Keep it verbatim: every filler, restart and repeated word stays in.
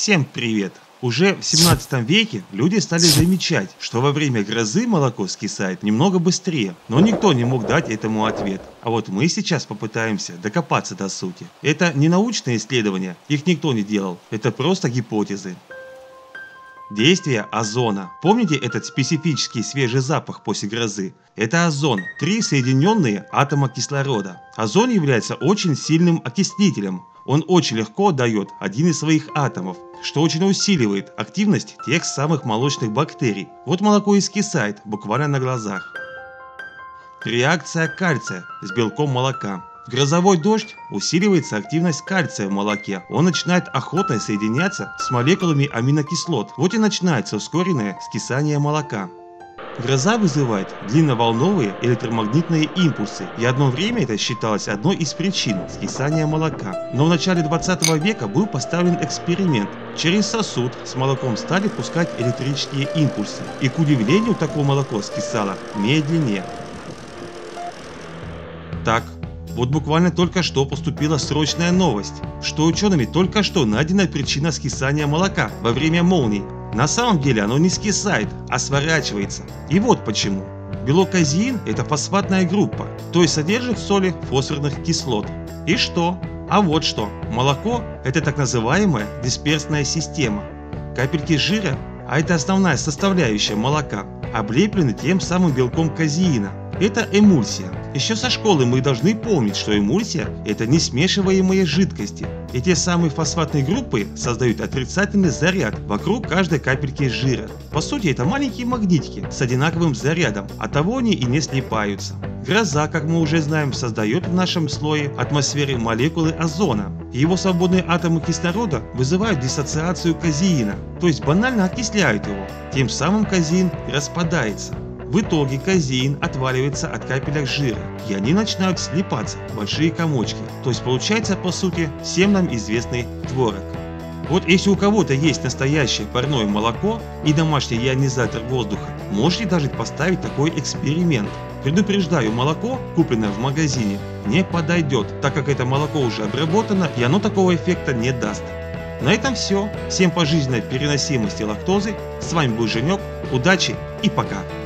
Всем привет! Уже в семнадцатом веке люди стали замечать, что во время грозы молоко скисает немного быстрее, но никто не мог дать этому ответ. А вот мы сейчас попытаемся докопаться до сути. Это не научные исследования, их никто не делал, это просто гипотезы. Действие озона. Помните этот специфический свежий запах после грозы? Это озон, три соединенные атома кислорода. Озон является очень сильным окислителем. Он очень легко отдает один из своих атомов, что очень усиливает активность тех самых молочных бактерий. Вот молоко и скисает буквально на глазах. Реакция кальция с белком молока. В грозовой дождь усиливается активность кальция в молоке. Он начинает охотно соединяться с молекулами аминокислот. Вот и начинается ускоренное скисание молока. Гроза вызывает длинноволновые электромагнитные импульсы, и одно время это считалось одной из причин скисания молока. Но в начале двадцатого века был поставлен эксперимент. Через сосуд с молоком стали пускать электрические импульсы, и к удивлению такое молоко скисало медленнее. Так, вот буквально только что поступила срочная новость, что учеными только что найдена причина скисания молока во время молний. На самом деле оно не скисает, а сворачивается. И вот почему. Белок казеин – это фосфатная группа, то есть содержит в соли фосфорных кислот. И что? А вот что. Молоко – это так называемая дисперсная система. Капельки жира, а это основная составляющая молока, облеплены тем самым белком казеина. Это эмульсия. Еще со школы мы должны помнить, что эмульсия – это несмешиваемые жидкости. Эти самые фосфатные группы создают отрицательный заряд вокруг каждой капельки жира. По сути, это маленькие магнитики с одинаковым зарядом, оттого они и не слипаются. Гроза, как мы уже знаем, создает в нашем слое атмосферы молекулы озона. Его свободные атомы кислорода вызывают диссоциацию казеина, то есть банально окисляют его. Тем самым казеин распадается. В итоге казеин отваливается от капелек жира, и они начинают слипаться в большие комочки. То есть получается, по сути, всем нам известный творог. Вот если у кого-то есть настоящее парное молоко и домашний ионизатор воздуха, можете даже поставить такой эксперимент. Предупреждаю, молоко, купленное в магазине, не подойдет, так как это молоко уже обработано и оно такого эффекта не даст. На этом все. Всем пожизненной переносимости лактозы. С вами был Женек. Удачи и пока.